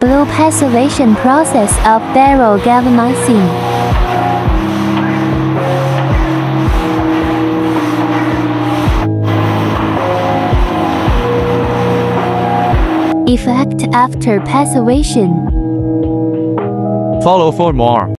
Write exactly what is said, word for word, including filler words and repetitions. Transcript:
Low passivation process of barrel galvanizing. Effect after passivation. Follow for more.